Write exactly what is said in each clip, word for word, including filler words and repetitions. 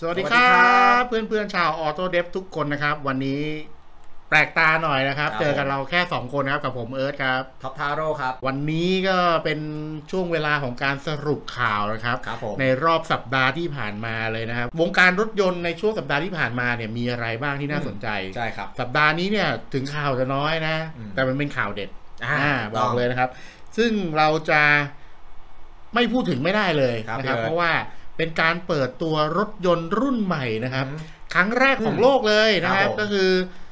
สวัสดีครับเพื่อนๆชาวออโต้เดฟทุกคนนะครับวันนี้แปลกตาหน่อยนะครับเจอกันเราแค่สองคนนะครับกับผมเอิร์ธครับท็อปทาโร่ครับวันนี้ก็เป็นช่วงเวลาของการสรุปข่าวนะครับในรอบสัปดาห์ที่ผ่านมาเลยนะครับวงการรถยนต์ในช่วงสัปดาห์ที่ผ่านมาเนี่ยมีอะไรบ้างที่น่าสนใจใช่ครับสัปดาห์นี้เนี่ยถึงข่าวจะน้อยนะแต่มันเป็นข่าวเด็ดอ่าบอกเลยนะครับซึ่งเราจะไม่พูดถึงไม่ได้เลยนะครับเพราะว่าเป็นการเปิดตัวรถยนต์รุ่นใหม่นะครับครั้งแรกของโลกเลยนะครับก็คือ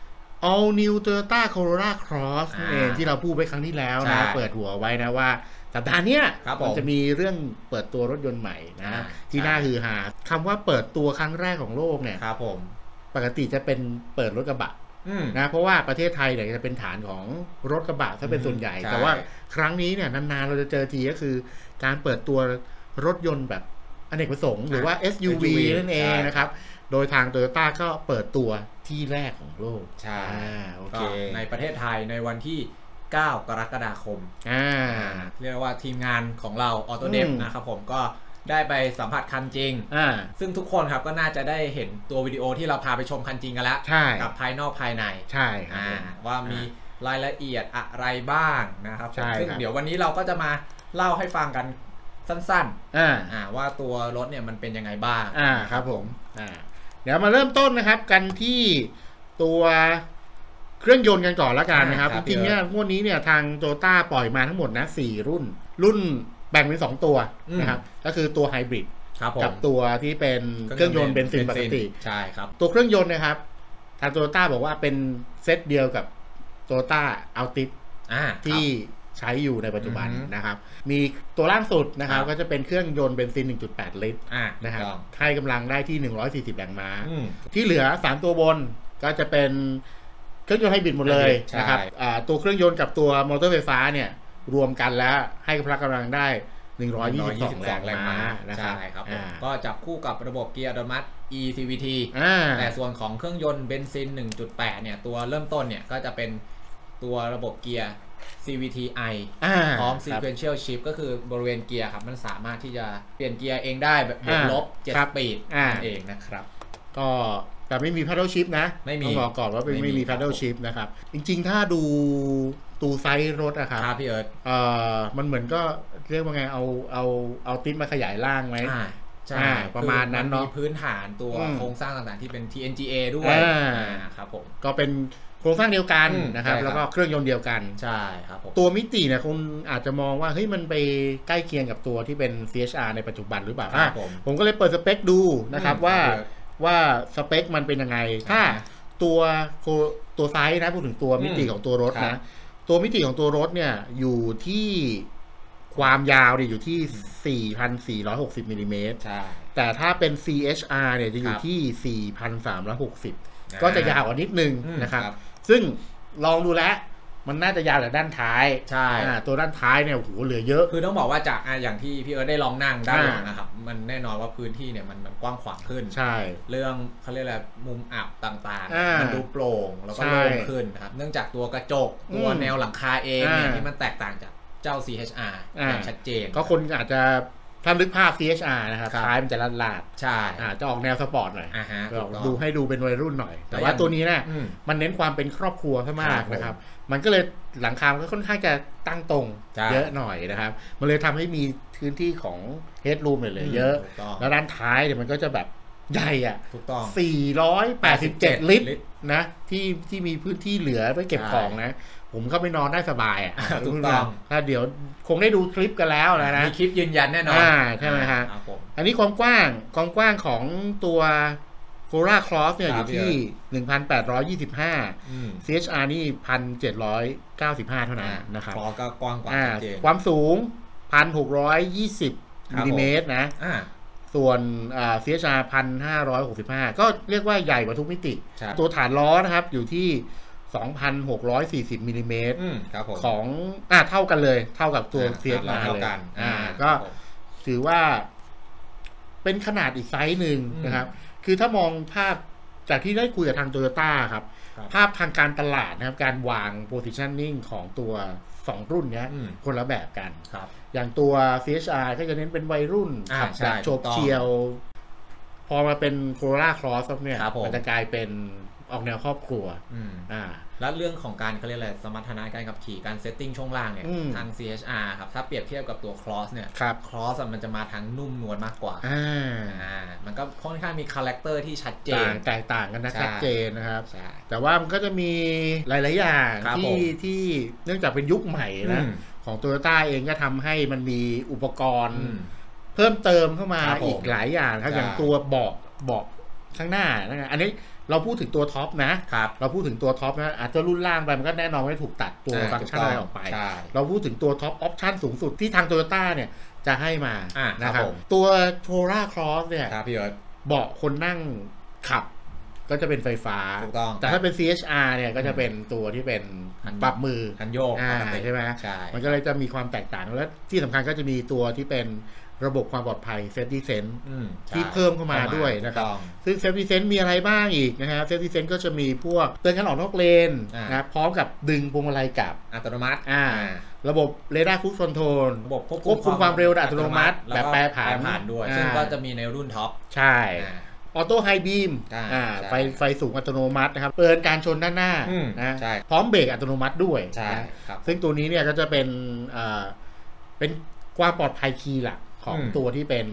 All New Toyota Corolla Cross นั่นเองที่เราพูดไปครั้งที่แล้วนะเปิดหัวไว้นะว่าสัปดาห์นี้มันจะมีเรื่องเปิดตัวรถยนต์ใหม่นะที่น่าฮือฮาคำว่าเปิดตัวครั้งแรกของโลกเนี่ยครับผมปกติจะเป็นเปิดรถกระบะนะเพราะว่าประเทศไทยเนี่ยจะเป็นฐานของรถกระบะถ้าเป็นส่วนใหญ่แต่ว่าครั้งนี้เนี่ยนานๆเราจะเจอทีก็คือการเปิดตัวรถยนต์แบบอเนกประสงค์หรือว่า เอส ยู วี นั่นเองนะครับโดยทาง Toyota ก็เปิดตัวที่แรกของโลกใช่โอเคในประเทศไทยในวันที่เก้ากรกฎาคมอ่าเรียกว่าทีมงานของเราออโต้เดฟนะครับผมก็ได้ไปสัมผัสคันจริงอ่าซึ่งทุกคนครับก็น่าจะได้เห็นตัววิดีโอที่เราพาไปชมคันจริงกันแล้วกับภายนอกภายในใช่อ่าว่ามีรายละเอียดอะไรบ้างนะครับซึ่งเดี๋ยววันนี้เราก็จะมาเล่าให้ฟังกันสั้นๆอ่าอ่าว่าตัวรถเนี่ยมันเป็นยังไงบ้างอ่าครับผมอ่าเดี๋ยวมาเริ่มต้นนะครับกันที่ตัวเครื่องยนต์กันก่อนละกันนะครับจริงๆเนี่ยงวดนี้เนี่ยทาง Toyota ปล่อยมาทั้งหมดนะสี่รุ่นรุ่นแบ่งเป็นสองตัวนะครับก็คือตัวไฮบริดกับตัวที่เป็นเครื่องยนต์เบนซินปกติใช่ครับตัวเครื่องยนต์นะครับทาง Toyota บอกว่าเป็นเซตเดียวกับ Toyota Altis ที่ใช้อยู่ในปัจจุบันนะครับมีตัวล่างสุดนะครับก็จะเป็นเครื่องยนต์เบนซิน หนึ่งจุดแปด ลิตรนะครับให้กำลังได้ที่หนึ่งร้อยสี่สิบแรงม้าที่เหลือสามตัวบนก็จะเป็นเครื่องยนต์ไฮบริดหมดเลยนะครับตัวเครื่องยนต์กับตัวมอเตอร์ไฟฟ้าเนี่ยรวมกันแล้วให้พละกำลังได้หนึ่งร้อยยี่สิบสองแรงม้านะครับก็จับคู่กับระบบเกียร์อัตโนมัติ อี ซี วี ที แต่ส่วนของเครื่องยนต์เบนซิน หนึ่งจุดแปด เนี่ยตัวเริ่มต้นเนี่ยก็จะเป็นตัวระบบเกียร์ซี วี ที ไอ พร้อม Sequential Shift ก็คือบริเวณเกียร์ครับมันสามารถที่จะเปลี่ยนเกียร์เองได้แบบบวกลบเจ็ดสปีดนั่นเองนะครับก็แต่ไม่มี Paddle Shift นะต้องบอกก่อนว่าไม่มี Paddle Shift นะครับจริงๆถ้าดูตูไซส์รถอะครับพี่เอิร์ธเอ่อมันเหมือนก็เรียกว่าไงเอาเอาเอาติ๊บมาขยายร่างไหมใช่ประมาณนั้นเนาะมีพื้นฐานตัวโครงสร้างต่างๆที่เป็น ที เอ็น จี เอ ด้วยครับผมก็เป็นโครงสร้างเดียวกันนะครับแล้วก็เครื่องยนต์เดียวกันใช่ครับผมตัวมิติเนี่ยคุณอาจจะมองว่าเฮ้ยมันไปใกล้เคียงกับตัวที่เป็น ซี เอช อาร์ ในปัจจุบันหรือเปล่าผมผมก็เลยเปิดสเปคดูนะครับว่าว่าสเปคมันเป็นยังไงถ้าตัวตัวไซส์นะพูดถึงตัวมิติของตัวรถนะตัวมิติของตัวรถเนี่ยอยู่ที่ความยาวเนี่ยอยู่ที่ สี่พันสี่ร้อยหกสิบ มิลลิเมตรแต่ถ้าเป็น ซี เอช อาร์ เนี่ยจะอยู่ที่ สี่พันสามร้อยหกสิบ ก็จะยาวกว่านิดนึงนะครับซึ่งลองดูแล้วมันน่าจะยาวจากด้านท้ายใช่ตัวด้านท้ายเนี่ยโอ้โหเหลือเยอะคือต้องบอกว่าจากอย่างที่พี่เอิร์ธได้ลองนั่งด้านหลังนะครับมันแน่นอนว่าพื้นที่เนี่ยมันมันกว้างขวางขึ้นใช่เรื่องเขาเรียกอะไรมุมอับต่างๆมันดูโปร่งแล้วก็โล่งขึ้นครับเนื่องจากตัวกระจกตัวแนวหลังคาเองเนี่ยที่มันแตกต่างจากเจ้า ซี เอช อาร์ อย่างชัดเจนก็คนอาจจะถ้านึกภาพ ซี เอช อาร์ นะครับท้ายมันจะลาดๆใช่จะออกแนวสปอร์ตหน่อยดูให้ดูเป็นวัยรุ่นหน่อยแต่ว่าตัวนี้เนี่ยมันเน้นความเป็นครอบครัวซะมากนะครับมันก็เลยหลังคาก็ค่อนข้างจะตั้งตรงเยอะหน่อยนะครับมันเลยทำให้มีพื้นที่ของเฮดรูมเลยเยอะแล้วด้านท้ายเนี่ยมันก็จะแบบใหญ่อ่ะสี่ร้อยแปดสิบเจ็ดลิตรนะที่ที่มีพื้นที่เหลือไว้เก็บของนะผมเข้าไปนอนได้สบายอ่ะถูกต้องถ้าเดี๋ยวคงได้ดูคลิปกันแล้วนะนะมีคลิปยืนยันแน่นอนใช่ไหมฮะอันนี้ความกว้างความกว้างของตัว Corolla Cross เนี่ยอยู่ที่ หนึ่งพันแปดร้อยยี่สิบห้า ซี เอช อาร์ นี่ หนึ่งพันเจ็ดร้อยเก้าสิบห้า เท่านั้นนะครับก็กว้างกว่าความสูง หนึ่งพันหกร้อยยี่สิบ มิลลิเมตรนะส่วน ซี เอช อาร์ หนึ่งพันห้าร้อยหกสิบห้า ก็เรียกว่าใหญ่กว่าทุกมิติตัวฐานล้อนะครับอยู่ที่สองพันหกร้อยสี่สิบ มิลลิเมตรของอ่าเท่ากันเลยเท่ากับตัว ซี เอช อาร์ เลยอ่าก็ถือว่าเป็นขนาดอีกไซส์หนึ่งนะครับคือถ้ามองภาพจากที่ได้คุยกับทาง Toyota ครับภาพทางการตลาดนะครับการวาง positioning ของตัวสองรุ่นนี้คนละแบบกันอย่างตัว ซี เอช อาร์ ก็จะเน้นเป็นวัยรุ่นขับแบบโฉบเฉี่ยวพอมาเป็น Corolla Cross เนี่ยมันจะกลายเป็นออกแนวครอบครัวอ่าแล้วเรื่องของการเขาเรียกอะไรสมรรถนะการขับขี่การเซตติ้งช่วงล่างเนี่ยทาง ซี เอช อาร์ ครับถ้าเปรียบเทียบกับตัว Cross เนี่ย Cross มันจะมาทางนุ่มนวลมากกว่าอ่ามันก็ค่อนข้างมีคาแรคเตอร์ที่ชัดเจนแตกต่างกันนะชัดเจนนะครับแต่ว่ามันก็จะมีหลายๆอย่างที่ที่เนื่องจากเป็นยุคใหม่นะของ Toyota เองก็ทำให้มันมีอุปกรณ์เพิ่มเติมเข้ามาอีกหลายอย่างครับอย่างตัวเบาะเบาะข้างหน้านะอันนี้เราพูดถึงตัวท็อปนะเราพูดถึงตัวท็อปนะอาจจะรุ่นล่างไปมันก็แน่นอนไม่ถูกตัดตัวฟังก์ชันอะไรออกไปเราพูดถึงตัวท็อปออปชั่นสูงสุดที่ทาง Toyota เนี่ยจะให้มานะครับตัว Corolla Cross เนี่ยเบาะคนนั่งขับก็จะเป็นไฟฟ้าแต่ถ้าเป็น ซี เอช อาร์ เนี่ยก็จะเป็นตัวที่เป็นปรับมือหันโยกใช่ไหมมันก็เลยจะมีความแตกต่างและที่สำคัญก็จะมีตัวที่เป็นระบบความปลอดภัย Safety Sense ที่เพิ่มเข้ามาด้วยนะครับซึ่ง Safety Sense มีอะไรบ้างอีกนะครับ Safety Sense ก็จะมีพวกเตือนการออกนอกเลนนะพร้อมกับดึงพวงมาลัยกลับอัตโนมัติระบบเรดาร์ครูซคอนโทรลระบบควบคุมความเร็วอัตโนมัติแบบแปรผันด้วยซึ่งก็จะมีในรุ่นท็อปใช่ออโต้ไฮบีมไฟไฟสูงอัตโนมัตินะครับเตือนการชนด้านหน้านะพร้อมเบรกอัตโนมัติด้วยซึ่งตัวนี้เนี่ยก็จะเป็นเป็นความปลอดภัยคีย์หลักของตัวที่เป็น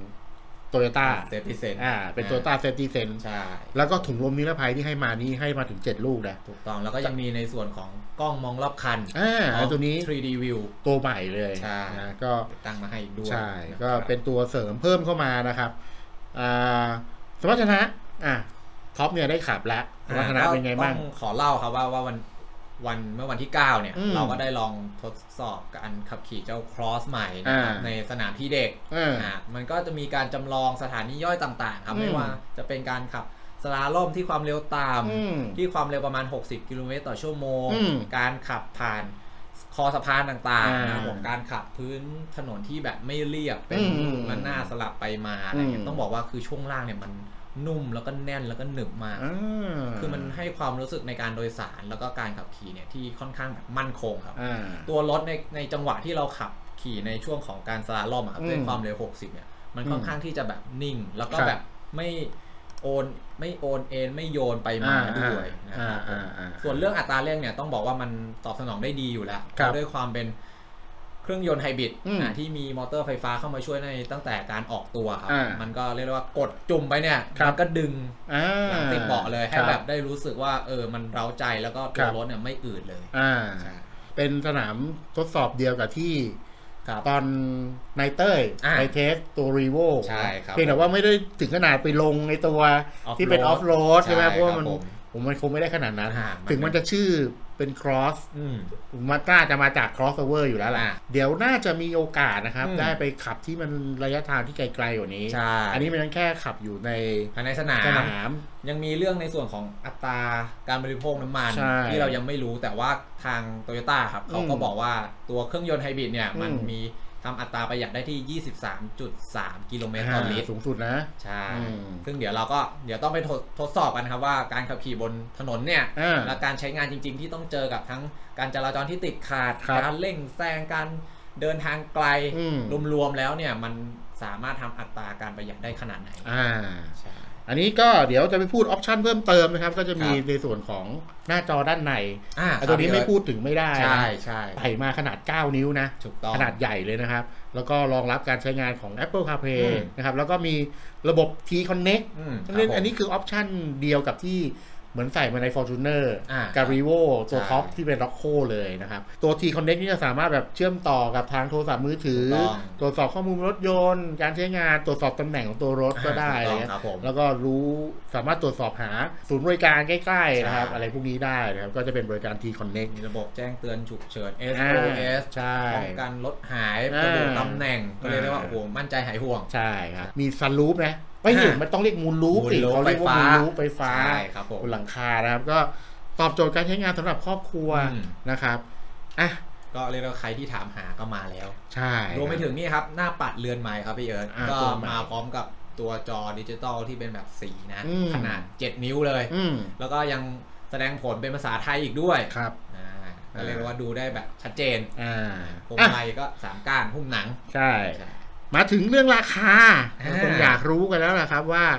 Toyota Safety Sense อ่าเป็น Toyota Safety Sense ใช่แล้วก็ถุงลมนิรภัยที่ให้มานี้ให้มาถึงเจ็ดลูกนะถูกต้องแล้วก็ยังมีในส่วนของกล้องมองรอบคันอ่าตัวนี้ทรี ดี View ตัวใหม่เลยใช่นะก็ตั้งมาให้ด้วยใช่ก็เป็นตัวเสริมเพิ่มเข้ามานะครับอ่าสมรรถนะอ่ะท็อปเนี่ยได้ขับแล้วสมรรถนะเป็นไงบ้างขอเล่าครับว่าว่าวันวันเมื่อวันที่เก้าเนี่ยเราก็ได้ลองทดสอบการขับขี่เจ้า Cross ใหม่นะครับในสนามที่เด็กอ่ามันก็จะมีการจำลองสถานีย่อยต่างๆครับไม่ว่าจะเป็นการขับสลาล่มที่ความเร็วต่ำที่ความเร็วประมาณหกสิบกิโลเมตรต่อชั่วโมงการขับผ่านคอสะพานต่างๆนะผมการขับพื้นถนนที่แบบไม่เรียบเป็นมันหน้าสลับไปมาอะไรเงี้ยต้องบอกว่าคือช่วงล่างเนี่ยมันนุ่มแล้วก็แน่นแล้วก็หนึบมากคือมันให้ความรู้สึกในการโดยสารแล้วก็การขับขี่เนี่ยที่ค่อนข้างแบบมั่นคงครับตัวรถในในจังหวะที่เราขับขี่ในช่วงของการสลาล่มครับด้วยความเร็วหกสิบเนี่ยมันค่อนข้างที่จะแบบนิ่งแล้วก็แบบไม่โอนไม่โอนเอ็นไม่โยนไปมาด้วยนะครับส่วนเรื่องอัตราเร่งเนี่ยต้องบอกว่ามันตอบสนองได้ดีอยู่แล้วด้วยความเป็นเครื่องยนต์ไฮบริดที่มีมอเตอร์ไฟฟ้าเข้ามาช่วยในตั้งแต่การออกตัวครับมันก็เรียกว่ากดจุ่มไปเนี่ยมันก็ดึงหลังติดเบาะเลยให้แบบได้รู้สึกว่าเออมันเร้าใจแล้วก็ตัวรถเนี่ยไม่อืดเลยเป็นสนามทดสอบเดียวกับที่ตอนไนเต้ยไปเทสตัวรีโวเพียงแต่ว่าไม่ได้ถึงขนาดไปลงในตัวที่เป็นออฟโรดใช่ไหมเพราะว่ามันผมมันคงไม่ได้ขนาดนั้นถึงมันจะชื่อเป็น cross มันน่าจะมาจาก crossover อยู่แล้วแหละเดี๋ยวน่าจะมีโอกาสนะครับได้ไปขับที่มันระยะทางที่ไกลๆกว่านี้อันนี้มันแค่ขับอยู่ในภายในสนามยังมีเรื่องในส่วนของอัตราการบริโภคน้ำมันที่เรายังไม่รู้แต่ว่าทาง Toyota ครับเขาก็บอกว่าตัวเครื่องยนต์ไฮบริดเนี่ยมันมีทำอัตราประหยัดได้ที่ ยี่สิบสามจุดสาม กิโลเมตรต่อลิตรสูงสุดนะใช่ซึ่งเดี๋ยวเราก็เดี๋ยวต้องไปทดสอบกันครับว่าการขับขี่บนถนนเนี่ยและการใช้งานจริงๆที่ต้องเจอกับทั้งการจราจรที่ติดขัดการเร่งแซงการเดินทางไกลรวมๆแล้วเนี่ยมันสามารถทำอัตราการประหยัดได้ขนาดไหนอ่าใช่อันนี้ก็เดี๋ยวจะไปพูดออปชันเพิ่มเติมนะครับก็จะมีในส่วนของหน้าจอด้านในตัวนี้ไม่พูดถึงไม่ได้ใช่ใช่ใส่มาขนาดเก้านิ้วนะขนาดใหญ่เลยนะครับแล้วก็รองรับการใช้งานของ Apple CarPlay นะครับแล้วก็มีระบบ T-Connect อันนี้คือออปชันเดียวกับที่เหมือนใส่มาใน Fortuner กับ Revo ตัวท็อปที่เป็น Rocco เลยนะครับตัว T-Connect นี่จะสามารถแบบเชื่อมต่อกับทางโทรศัพท์มือถือตรวจสอบข้อมูลรถยนต์การใช้งานตรวจสอบตำแหน่งของตัวรถก็ได้เลยแล้วก็รู้สามารถตรวจสอบหาศูนย์บริการใกล้ๆนะครับอะไรพวกนี้ได้นะครับก็จะเป็นบริการ T-Connect มีระบบแจ้งเตือนฉุกเฉิน เอส โอ เอสใช่ป้องกันรถหายระบุตำแหน่งก็เรียกได้ว่าโอ้โหมั่นใจหายห่วงใช่ครับมีซันรูฟนะไม่เห็นมันต้องเรียกมูลรูฟสิเขาเรียกว่ามูลรูฟไฟฟ้าบนหลังคานะครับก็ตอบโจทย์การใช้งานสำหรับครอบครัวนะครับอ่ะก็เรียกว่าใครที่ถามหาก็มาแล้วใช่รวมไปถึงนี่ครับหน้าปัดเรือนไม้ครับพี่เอิร์ธก็มาพร้อมกับตัวจอดิจิตอลที่เป็นแบบสีนะขนาดเจ็ดนิ้วเลยแล้วก็ยังแสดงผลเป็นภาษาไทยอีกด้วยครับก็เรียกว่าดูได้แบบชัดเจนพวงมาลัยก็สามก้านหุ้มหนังใช่มาถึงเรื่องราคาคนอยากรู้กันแล้วนะครับว่า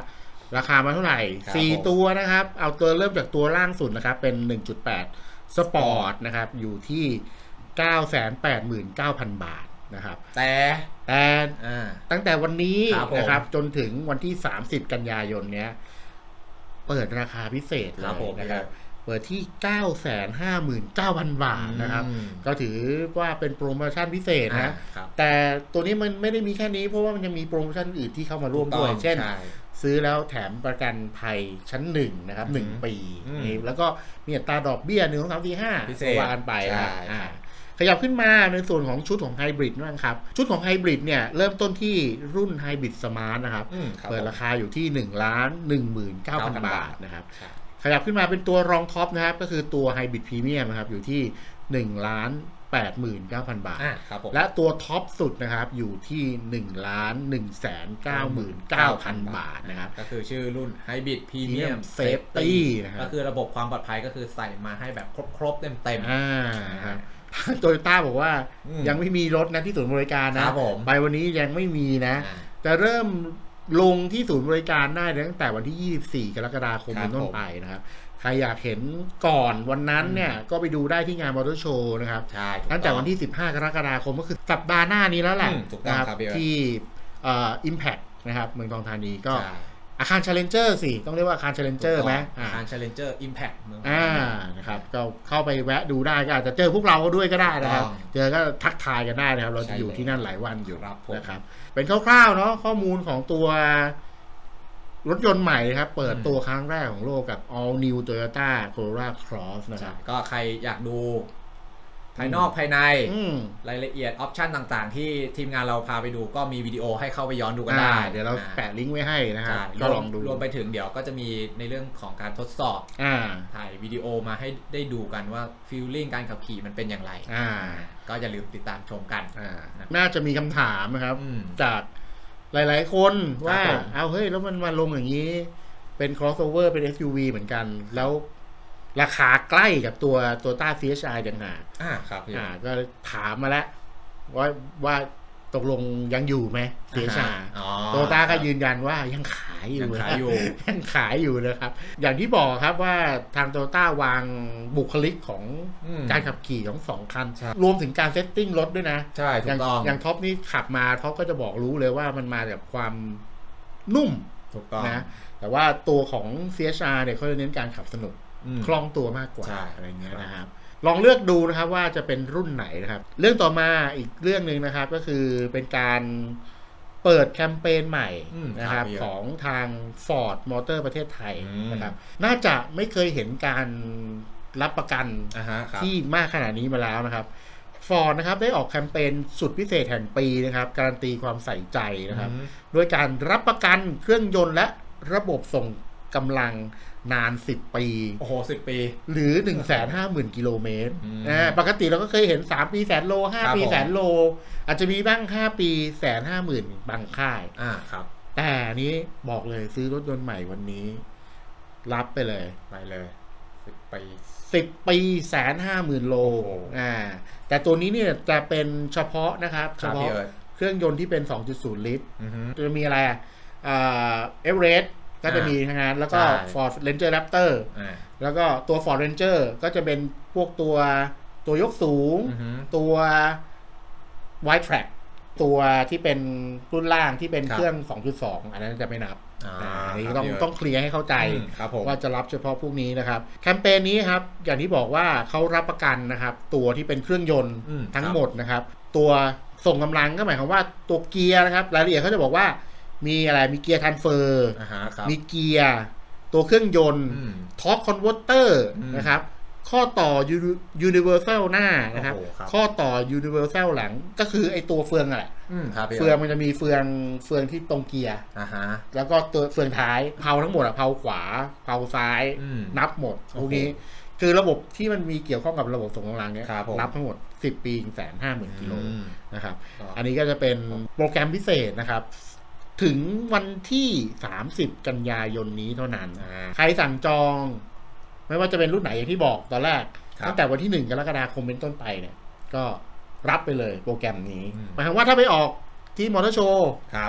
ราคามาเท่าไหร่สี่ตัวนะครับเอาตัวเริ่มจากตัวล่างสุดนะครับเป็น หนึ่งจุดแปด สปอร์ตนะครับอยู่ที่ เก้าแสนแปดหมื่นเก้าพัน บาทนะครับแต่แต่ตั้งแต่วันนี้นะครับจนถึงวันที่สามสิบกันยายนเนี้ยเปิดราคาพิเศษเลยนะครับเปิดที่ เก้าแสนห้าหมื่นเก้าพัน บาทนะครับก็ถือว่าเป็นโปรโมชั่นพิเศษนะแต่ตัวนี้มันไม่ได้มีแค่นี้เพราะว่ามันยังมีโปรโมชั่นอื่นที่เข้ามาร่วมด้วยเช่นซื้อแล้วแถมประกันภัยชั้นหนึ่งนะครับหนึ่งปีแล้วก็มีอัตราดอกเบี้ยหนึ่งสองสามสี่ห้าว่ากันไปนะขยับขึ้นมาในส่วนของชุดของไฮบริดบ้างครับชุดของไฮบริดเนี่ยเริ่มต้นที่รุ่นไฮบริดสมาร์ทนะครับเปิดราคาอยู่ที่หนึ่งล้านหนึ่งหมื่นเก้าพัน บาทนะครับขยับขึ้นมาเป็นตัวรองท็อปนะครับก็คือตัวไฮบริดพรีเมียมนะครับอยู่ที่หนึ่งล้านแปดหมื่นเก้าพัน บาทและตัวท็อปสุดนะครับอยู่ที่หนึ่งล้านหนึ่งแสนเก้าหมื่นเก้าพัน บาทนะครับก็คือชื่อรุ่นไฮบริดพรีเมียมเซฟตี้นะครับก็คือระบบความปลอดภัยก็คือใส่มาให้แบบครบๆเต็มๆอ่าครับโตโยต้าบอกว่ายังไม่มีรถนะที่ศูนย์บริการนะไปวันนี้ยังไม่มีนะจะเริ่มลงที่ศูนย์บริการได้ตั้งแต่วันที่ยี่สิบสี่กรกฎาคมเป็นต้นไปนะครับใครอยากเห็นก่อนวันนั้นเนี่ยก็ไปดูได้ที่งานมอเตอร์โชว์นะครับตั้งแต่วันที่สิบห้ากรกฎาคมก็คือสัปดาห์หน้านี้แล้วแหละนะครับที่เอ่อ Impact นะครับเมืองทองธานีก็อาคาร Challenger สิต้องเรียกว่าอาคาร Challenger ไหมอาคาร Challenger Impact เมืองทองธานีนะครับก็เข้าไปแวะดูได้ก็อาจจะเจอพวกเราด้วยก็ได้นะครับเจอก็ทักทายกันได้นะครับเราจะอยู่ที่นั่นหลายวันอยู่นะครับเป็นคร่าวๆเนาะข้อมูลของตัวรถยนต์ใหม่ครับเปิดตัวครั้งแรกของโลกกับ All New Toyota Corolla Cross นะครับก็ใครอยากดูภายนอกภายในรายละเอียดออปชันต่างๆที่ทีมงานเราพาไปดูก็มีวิดีโอให้เข้าไปย้อนดูกันได้เดี๋ยวเราแปะลิงก์ไว้ให้นะครับก็ลองดูรวมไปถึงเดี๋ยวก็จะมีในเรื่องของการทดสอบถ่ายวิดีโอมาให้ได้ดูกันว่าฟีลลิ่งการขับขี่มันเป็นอย่างไรก็อย่าลืมติดตามชมกันน่าจะมีคำถามนะครับจากหลายๆคนว่าเอาเฮ้ยแล้วมันมาลงอย่างนี้เป็น crossover เป็น เอส ยู วี เหมือนกันแล้วราคาใกล้กับตัวตัวต้า ซี เอช ไอ จังหากอ่าครับอ่าก็ถามมาแล้วว่าว่าตกลงยังอยู่ไหม ซี เอช ไอ โตต้าก็ยืนยันว่ายังขายอยู่ยังขายอยู่ยังขายอยู่นะครับอย่างที่บอกครับว่าทางโตต้าวางบุคลิกของการขับขี่ของสองคันรวมถึงการเซตติ้งรถด้วยนะใช่ถูกต้องอย่างท็อปนี่ขับมาท็อปก็จะบอกรู้เลยว่ามันมาจากความนุ่มถูกต้องนะแต่ว่าตัวของ ซี เอช อาร์ เนี่ยเขาจะเน้นการขับสนุกคล่องตัวมากกว่าอะไรเงี้ยนะครับลองเลือกดูนะครับว่าจะเป็นรุ่นไหนนะครับเรื่องต่อมาอีกเรื่องนึงนะครับก็คือเป็นการเปิดแคมเปญใหม่นะครับของทาง Ford Motor ประเทศไทยนะครับน่าจะไม่เคยเห็นการรับประกันที่มากขนาดนี้มาแล้วนะครับ Ford นะครับได้ออกแคมเปญสุดพิเศษแห่งปีนะครับการันตีความใส่ใจนะครับโดยการรับประกันเครื่องยนต์และระบบส่งกำลังนานสิบปีโอ้โหสิบปีหรือ หนึ่งแสนห้าหมื่น กิโลเมตรนะปกติเราก็เคยเห็นสามปีแสนโลห้าปีแสนโลอาจจะมีบ้างห้าปีแสนห้าหมื่นบางค่ายอ่าครับแต่นี้บอกเลยซื้อรถยนต์ใหม่วันนี้รับไปเลยไปเลยสิบปีสิบปีแสนห้าหมื่นโลอ่าแต่ตัวนี้เนี่ยจะเป็นเฉพาะนะครับเฉพาะเครื่องยนต์ที่เป็น สองจุดศูนย์ ลิตรจะมีอะไรอ่ะเอเวอเรสต์ก็จะมีทั้งนั้นแล้วก็ Ford Ranger Raptor แล้วก็ตัว Ford Ranger ก็จะเป็นพวกตัวตัวยกสูงตัว Wide Track ตัวที่เป็นรุ่นล่างที่เป็นเครื่อง สองจุดสอง อันนั้นจะไม่นับอันนี้ต้องต้องเคลียร์ให้เข้าใจว่าจะรับเฉพาะพวกนี้นะครับแคมเปญนี้ครับอย่างที่บอกว่าเขารับประกันนะครับตัวที่เป็นเครื่องยนต์ทั้งหมดนะครับตัวส่งกำลังก็หมายความว่าตัวเกียร์นะครับรายละเอียดเขาจะบอกว่ามีอะไรมีเกียร์ทรานสเฟอร์มีเกียร์ตัวเครื่องยนต์ทอร์คคอนเวอร์เตอร์นะครับข้อต่อยูนิเวอร์แซลหน้านะครับข้อต่อยูนิเวอร์แซลหลังก็คือไอตัวเฟืองอะไรเฟืองมันจะมีเฟืองเฟืองที่ตรงเกียร์แล้วก็ตัวเฟืองท้ายเพลาทั้งหมดอะเพลาขวาเพลาซ้ายนับหมดพวกนี้คือระบบที่มันมีเกี่ยวข้องกับระบบส่งกำลังเนี้ยนับทั้งหมดสิบปีถึงแสนห้าหมื่นกิโลนะครับอันนี้ก็จะเป็นโปรแกรมพิเศษนะครับถึงวันที่สามสิบกันยายนนี้เท่านั้นใครสั่งจองไม่ว่าจะเป็นรุ่นไหนอย่างที่บอกตอนแรกตั้งแต่วันที่หนึ่งกรกฎาคมเป็นต้นไปเนี่ยก็รับไปเลยโปรแกรมนี้หมายความว่าถ้าไปออกที่มอเตอร์โชว์ครับ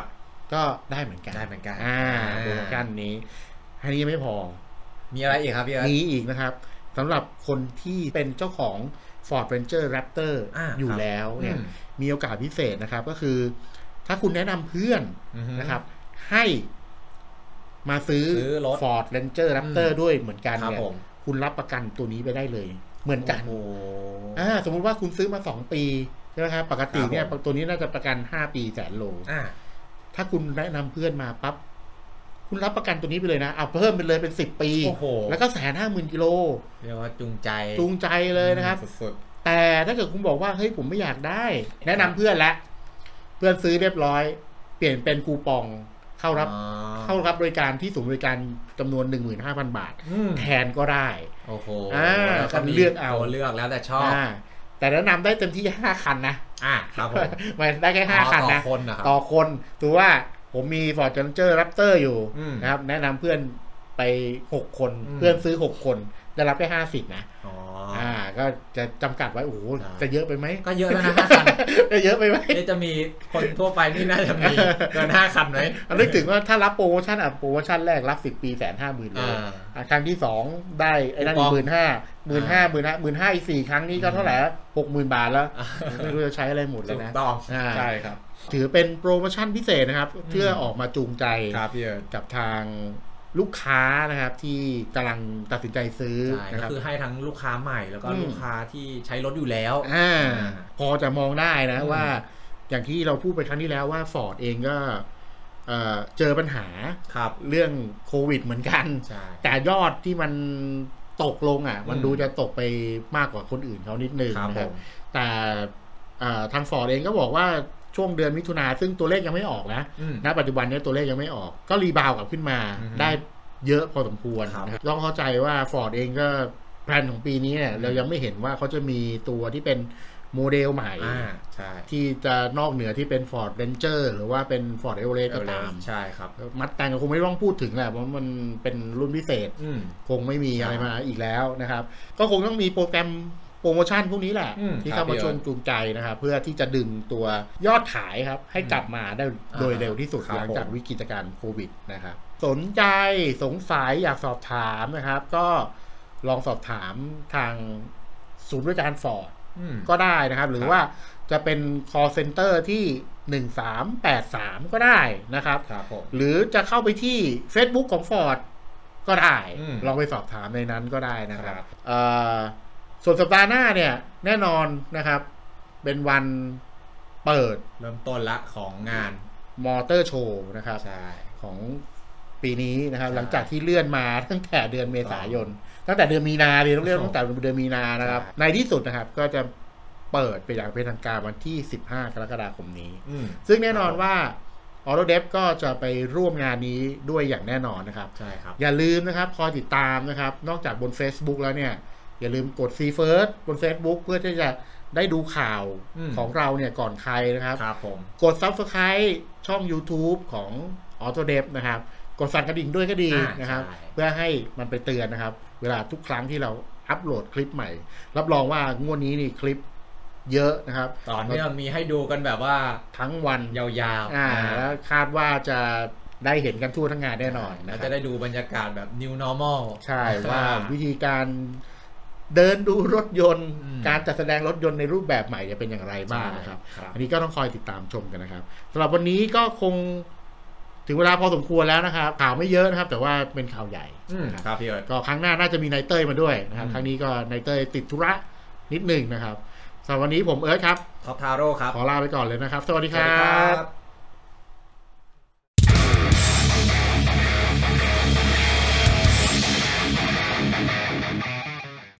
ก็ได้เหมือนกันได้เหมือนกันอ่าโปรโมชั่นนี้อันนี้ไม่พอมีอะไรอีกครับพี่มีอีกนะครับสำหรับคนที่เป็นเจ้าของ Ford Ranger Raptor อ, อยู่แล้วเนี่ยมีโอกาสพิเศษนะครับก็คือถ้าคุณแนะนำเพื่อนนะครับให้มาซื้อ Ford Ranger Raptor ด้วยเหมือนกันเนี่ยคุณรับประกันตัวนี้ไปได้เลยเหมือนกันอ่าสมมุติว่าคุณซื้อมาสองปีใช่ไหมครับปกติเนี่ยตัวนี้น่าจะประกันห้าปีแสนโลถ้าคุณแนะนำเพื่อนมาปั๊บคุณรับประกันตัวนี้ไปเลยนะเอาเพิ่มไปเลยเป็นสิบปีแล้วก็แสนห้าหมื่นกิโลเรียกว่าจูงใจจูงใจเลยนะครับแต่ถ้าเกิดคุณบอกว่าเฮ้ยผมไม่อยากได้แนะนำเพื่อนละเพื่อนซื้อเรียบร้อยเปลี่ยนเป็นคูปองเข้ารับเข้ารับบริการที่ศูนย์บริการจำนวน หนึ่งหมื่นห้าพัน บาทแทนก็ได้โอ้โหอ่าก็เลือกเอาเลือกแล้วแต่ชอบแต่แนะนำได้เต็มที่ห้าคันนะอ่าครับผมไม่ได้แค่ห้าคันนะต่อคนถือว่าผมมี Ford Ranger Raptor อยู่นะครับแนะนำเพื่อนไปหกคนเพื่อนซื้อหกคนได้รับแค่ห้าสิบนะอ๋ออ่าก็จะจำกัดไว้โอ้โหจะเยอะไปไหมก็เยอะแล้วนะห้าคันจะเยอะไปไหมจะมีคนทั่วไปนี่น่าจะมีเกินห้าคันไหมนึกถึงว่าถ้ารับโปรโมชั่นอ่ะโปรโมชั่นแรกรับสิบปีแสนห้าหมื่นเลยอ่าครั้งที่สองได้ไอ้นั่นหมื่นห้าหมื่นห้าหมื่นห้าหมื่นห้าอีกสี่ครั้งนี้ก็เท่าไหร่หกหมื่นบาทแล้วไม่รู้จะใช้อะไรหมดแล้วนะต้องใช่ครับถือเป็นโปรโมชั่นพิเศษนะครับเพื่อออกมาจูงใจกับทางลูกค้านะครับที่กำลังตัดสินใจซื้อนะครับคือให้ทั้งลูกค้าใหม่แล้วก็ลูกค้าที่ใช้รถอยู่แล้วอ่าพอจะมองได้นะว่าอย่างที่เราพูดไปครั้งที่แล้วว่า Ford เองก็เจอปัญหาเรื่องโควิดเหมือนกันแต่ยอดที่มันตกลงอ่ะมันดูจะตกไปมากกว่าคนอื่นเขานิดนึงนะครับแต่ทาง Ford เองก็บอกว่าช่วงเดือนมิถุนาซึ่งตัวเลขยังไม่ออกนะณปัจจุบันนี้ตัวเลขยังไม่ออกก็รีบาวกลับขึ้นมาได้เยอะพอสมควรต้องเข้าใจว่า Ford เองก็แพลนของปีนี้เนี่ยเรายังไม่เห็นว่าเขาจะมีตัวที่เป็นโมเดลใหม่ที่จะนอกเหนือที่เป็น Ford Ranger หรือว่าเป็น Ford Everest ก็ตามใช่ครับมัดแต่งก็คงไม่ต้องพูดถึงแหละเพราะมันเป็นรุ่นพิเศษคงไม่มีอะไรมาอีกแล้วนะครับก็คงต้องมีโปรแกรมโปรโมชั่นพวกนี้แหละที่เข้ามาชวนจูงใจนะครับเพื่อที่จะดึงตัวยอดขายครับให้กลับมาได้โดยเร็วที่สุดหลังจากวิกฤตการณ์โควิดนะครับสนใจสงสัยอยากสอบถามนะครับก็ลองสอบถามทางศูนย์บริการ Ford ก็ได้นะครับหรือว่าจะเป็น call center ที่หนึ่งสามแปดสามก็ได้นะครับหรือจะเข้าไปที่ Facebook ของ Ford ก็ได้ลองไปสอบถามในนั้นก็ได้นะครับส่วนสัปดาห์หน้าเนี่ยแน่นอนนะครับเป็นวันเปิดเริ่มต้นละของงานมอเตอร์โชว์นะครับของปีนี้นะครับหลังจากที่เลื่อนมาตั้งแต่เดือนเมษายนตั้งแต่เดือนมีนาเลยต้องเรียกตั้งแต่เดือนมีนานะครับในที่สุดนะครับก็จะเปิดไปอย่างเป็นทางการวันที่สิบห้ากรกฎาคมนี้ซึ่งแน่นอนว่าออโตเดฟก็จะไปร่วมงานนี้ด้วยอย่างแน่นอนนะครับใช่ครับอย่าลืมนะครับคอยติดตามนะครับนอกจากบน Facebook แล้วเนี่ยอย่าลืมกด See First บน Facebook เพื่อที่จะได้ดูข่าวของเราเนี่ยก่อนใครนะครับครับผมกด Subscribe ช่อง YouTube ของ Autodev นะครับกดสั่นกระดิ่งด้วยก็ดีนะครับเพื่อให้มันไปเตือนนะครับเวลาทุกครั้งที่เราอัปโหลดคลิปใหม่รับรองว่างวดนี้นี่คลิปเยอะนะครับตอนนี้มีให้ดูกันแบบว่าทั้งวันยาวๆอ่าแล้วคาดว่าจะได้เห็นกันทั่วทั้งงานแน่นอนนะจะได้ดูบรรยากาศแบบ New Normal ใช่ว่าวิธีการเดินดูรถยนต์การจัดแสดงรถยนต์ในรูปแบบใหม่จะเป็นอย่างไรบ้างนะครับอันนี้ก็ต้องคอยติดตามชมกันนะครับสำหรับวันนี้ก็คงถึงเวลาพอสมควรแล้วนะครับข่าวไม่เยอะนะครับแต่ว่าเป็นข่าวใหญ่ครับพี่เอิร์ธก็ครั้งหน้าน่าจะมีนายเต้ยมาด้วยนะครับครั้งนี้ก็นายเต้ยติดธุระนิดหนึ่งนะครับสำหรับวันนี้ผมเอิร์ธครับท็อปทาโร่ครับขอลาไปก่อนเลยนะครับสวัสดีครับ